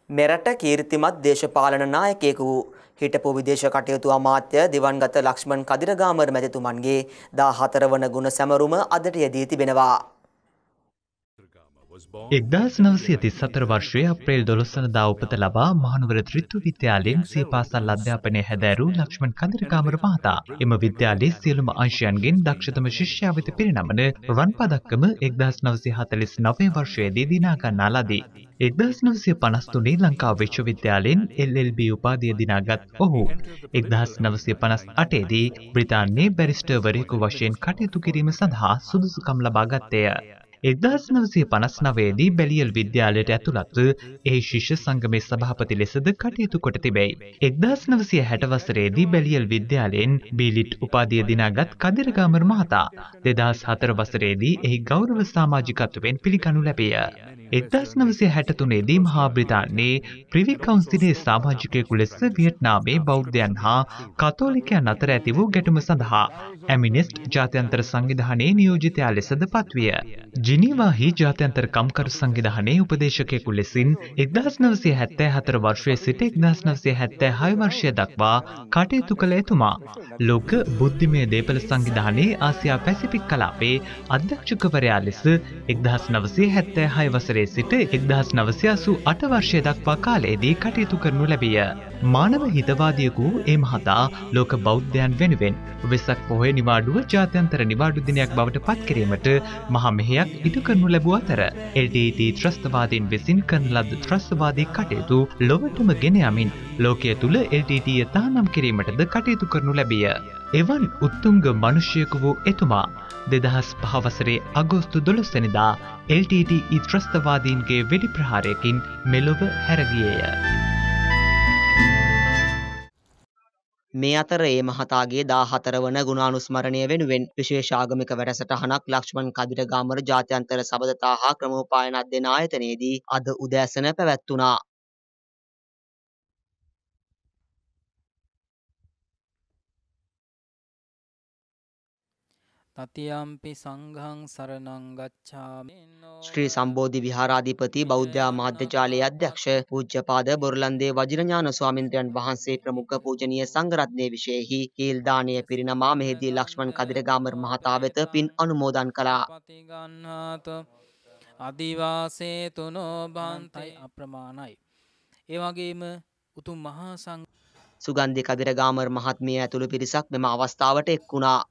මෙරට කීර්තිමත් දේශපාලන නායකයෙකු වූ හිටපු විදේශ කටයුතු අමාත්‍ය දිවංගත ලක්ෂ්මන් කදිරගාමර මැතිතුමන්ගේ 14 වන ගුණ සැමරුම අදට යෙදී තිබෙනවා. 1934 වර්ෂයේ අප්‍රේල් 12 වනදා උපත ලබා මහනුවර ත්‍රිත්ව විද්‍යාලයෙන් සිය පාසල් අධ්‍යාපනය හැදෑරූ ලක්ෂ්මන් කදිරගාමර මහතා එම විද්‍යාලයේ සියලුම අංශයන්ගෙන් දක්ෂතම ශිෂ්‍යයා වෙත පිරිනමන රන් පදක්කම 1949 වර්ෂයේදී දිනා ගන්නා ලදී. 1953 ලංකා විශ්වවිද්‍යාලයෙන් LLB උපාධිය දිනාගත් ඔහු 1958 දී බ්‍රිතාන්‍යයේ බැරිස්ටර්වරයෙකු වශයෙන් කටයුතු කිරීම සඳහා සුදුසුකම් ලබා ගත්තේය. 1959 දී බැලියල් විද්‍යාලයට ඇතුළත්ව එහි ශිෂ්‍ය සංගමේ සභාපති ලෙසද කටයුතු කොට තිබේ. 1960 වසරේදී බැලියල් විද්‍යාලයෙන් බීලිට් උපාධිය දිනාගත් කදිරගාමර මහතා 2004 වසරේදී එහි ගෞරව සමාජිකත්වයෙන් පිළිගනු ලැබිය. 1963 දී මහා බ්‍රිතාන්‍යයේ ප්‍රිවි කවුන්සිලේ සමාජිකයෙකු ලෙස වියට්නාමයේ බෞද්ධයන් හා කතෝලිකයන් අතර ඇති වූ ගැටුම සඳහා ඇමිනෙස්ට් ජාත්‍යන්තර සංවිධානයේ නියෝජිතයා ලෙසද පත්විය. ජිනීවාහි ජාත්‍යන්තර කම්කරු සංවිධානයේ උපදේශකයෙකු ලෙසින් 1974 වර්ෂයේ සිට 1976 වර්ෂය දක්වා කටයුතු කළ එතුමා ලෝක බුද්ධිමය දේපළ සංවිධානයේ ආසියා පැසිෆික් කලාපයේ අධ්‍යක්ෂකවරයා ලෙස 1976 වසරේ සිට 1988 වර්ෂය දක්වා කාලයේදී කටයුතු කරනු ලැබිය. මානව හිතවාදියෙකු ඒ මහතා ලෝක බෞද්ධයන් වෙනුවෙන් වෙසක් පොහොය නිවාඩුව ජාත්‍යන්තර නිවාඩු දිනයක් බවට පත් කිරීමට මහා මෙහෙයක් ඉටු කරනු ලැබුව අතර LTT ත්‍රස්තවාදීන් විසින් කරන ලද ත්‍රස්තවාදී කටයුතු ලොවටම ගෙන යමින් ලෝකයේ තුල LTT තහනම් කිරීමටද කටයුතු කරනු ලැබිය. එවන් උත්තුංග මිනිසෙකු වූ එතුමා 2005 වසරේ අගෝස්තු 12 වෙනිදා LTT ත්‍රස්තවාදීන්ගේ වෙඩි ප්‍රහාරයකින් මෙලොව හැරගියේය. මේ අතර ඒ මහතාගේ 14 වන ගුණානුස්මරණය වෙනුවෙන් විශේෂ ආගමික වැඩසටහනක් ලක්ෂ්මන් කදිරගාමර ජාත්‍යන්තර සබඳතා හා ක්‍රමෝපායන අධ්‍යයන ආයතනයේදී අද උදෑසන පැවැත්වුණා. තතියම්පි සංඝං සරණං ගච්ඡාමි. ශ්‍රී සම්බෝධි විහාරාධිපති බෞද්ධ මාධ්‍යාලයේ අධ්‍යක්ෂ පූජ්‍යපාද බොරලන්දේ වජිරඥාන ස්වාමින්ද්‍රයන් වහන්සේ ප්‍රමුඛ පූජනීය සංඝරත්නයේ විශේෂෙහි කීල් දානය පිරිනමා මෙහිදී ලක්ෂ්මන් කදිරගාමර මහතා වෙත පින් අනුමෝදන් කළා. අදිවාසේ තුනෝ බන්තයි අප්‍රමාණයි. ඒ වගේම උතුම් මහා සංඝ සුගන්ධි කදිරගාමර මහත්මිය ඇතුළු පිරිසක් මෙම අවස්ථාවට එක් වුණා.